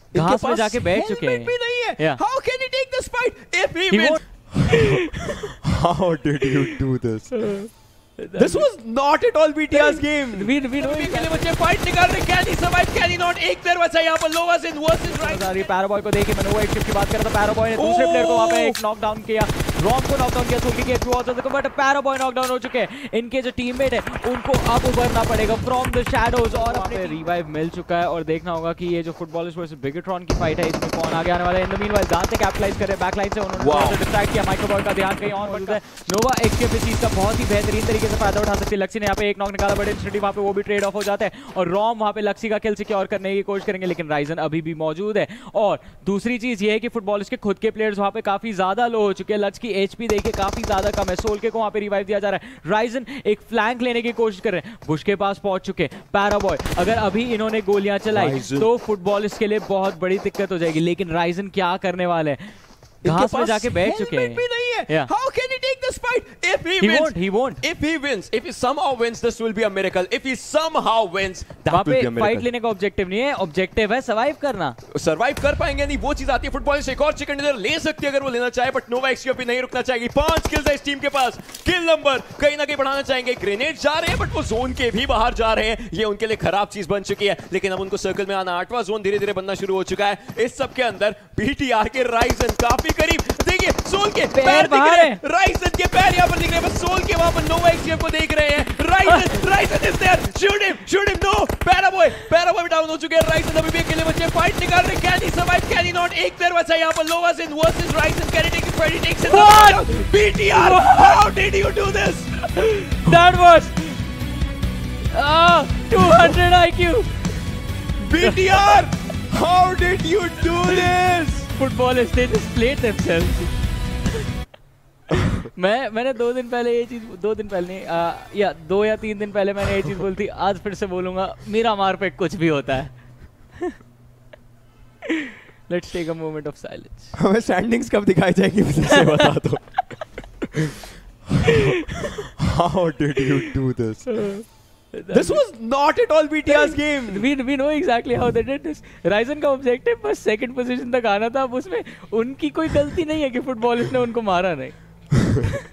घास में जाके बैठ चुके हैं। भी नहीं है। Yeah. How can he take this fight if he He wins? How did you do this? This was not at all BTR's game. We know के लिए बच्चे फाइट निकाल रहे, can he survive, can he not? एक player बचा यहाँ पर, Lovasin versus Ryzen। पैराबॉय को देखिए, मनोवा एक शिफ्ट की बात कर रहा था, पैराबॉय ने दूसरे प्लेयर को वहाँ पे एक नॉकडाउन किया, रॉम को नॉकडाउन किया, सोल्की के through out but Paraboy knockdown हो चुके हैं। इनके जो टीममेट है उनको अब उभरना पड़ेगा फ्रॉम द शैडोज और अपने रिवाइव मिल चुका है। और देखना होगा कि ये जो फुटबॉलर्स वर्सेस बिगेट्रॉन की फाइट है इसमें कौन आगे आने वाला है। इन द मीनवाइल जहां से कैपिटलाइज कर रहे हैं बैकलाइन से, उन्होंने डिस्ट्रैक्ट किया, माइक्रोबॉय का ध्यान कहीं और मौजूद है। नोवा एक्सकेप इस चीज का बहुत ही बेहतरीन तरीके से फायदा उठा सकती है। लक्सी ने यहाँ पे एक नॉक निकाला, बट इंस्टेंटली वहाँ पे वो भी ट्रेड ऑफ हो जाता है और रॉम वहाँ पे लक्सी का किल सिक्योर करने की कोशिश करेंगे, लेकिन राइजन अभी भी मौजूद है। और दूसरी चीज ये है कि फुटबॉलर्स के खुद के प्लेयर्स वहाँ पे काफी ज्यादा लो हो चुके हैं। लक्स की एचपी देखिए काफी ज्यादा कम है, सोल्के को वहाँ पे रिवाइव दिया जा रहा है। राइजन एक फ्लैंक लेने की कोशिश कर रहे हैं, बुश के पास पहुंच चुके हैं। पैराबॉय अगर अभी इन्होंने गोलियां चलाई तो फुटबॉलर्स के लिए बहुत बड़ी दिक्कत हो जाएगी, लेकिन राइजन क्या करने वाले हैं, घास में जाके बैठ चुके हैं। भी नहीं है। Yeah. How can he take this fight if he He wins? won't, he won't. If he wins, if he somehow wins, this will be a miracle. If he somehow wins, वहाँ that will पे be a fight miracle. लेने का objective नहीं है, objective है survive करना। Survive कर पाएंगे नहीं, वो चीज आती है। फुटबॉल से एक और चिकन डिनर ले सकती है अगर वो लेना चाहे, बट नोवा एक्सक्यूपी नहीं रुकना चाहेगी। 5 किल्स है इस टीम के पास, किल नंबर कहीं ना कहीं बढ़ाना चाहेंगे। ग्रेनेड जा रहे हैं बट वो जोन के भी बाहर जा रहे हैं, ये उनके लिए खराब चीज बन चुकी है। लेकिन अब उनको सर्कल में आना, 8वां जोन धीरे धीरे बनना शुरू हो चुका है। इस सब के अंदर बीटीआर के राइजन काफी करीब, देखिए सोल के पैर दिख रहे हैं, राइजन के पैर यहाँ पर दिख रहे हैं, बस सोल के वहां पर नोवा एक्सक्यूपी को देख रहे हैं। Ryzen is there, shoot him, no, Paraboy down हो चुके हैं। राइजन अभी भी अकेले बच्चे फाइट निकाल रहे हैं, can he survive, can he not? एक प्लेयर बचा है यहाँ पर, Lovasin versus Ryzen, can he take it? He takes it down. BTR, how did you do this? That was 200 IQ. BTR, how did you do this? Footballers, they just played themselves. मैंने 2 दिन पहले ये चीज, 2 दिन पहले नहीं, या 2 या 3 दिन पहले मैंने ये चीज बोली थी, आज फिर से बोलूंगा, मेरा मार पे कुछ भी होता है। Let's take a moment of silence. हमें स्टैंडिंग्स कब दिखाई जाएगी मुझे बता दो। How did you do this? This was not at all BTR's game. We know exactly how they did this. Ryzen का ऑब्जेक्टिव बस सेकंड पोजीशन तक आना था, अब उसमें उनकी कोई गलती नहीं है कि फुटबॉलर्स ने उनको मारा नहीं।